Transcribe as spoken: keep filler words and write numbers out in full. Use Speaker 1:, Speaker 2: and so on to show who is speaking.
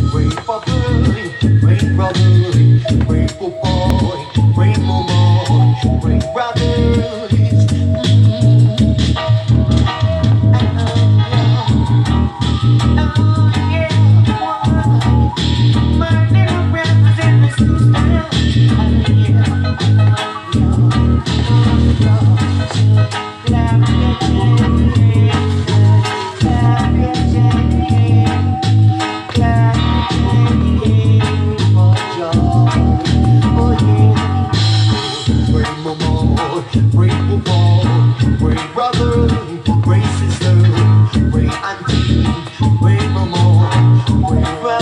Speaker 1: Pray for bird, pray brother, pray for boy, pray for boy, pray brother. Pray brother, pray sister, pray auntie, pray mama, pray brother.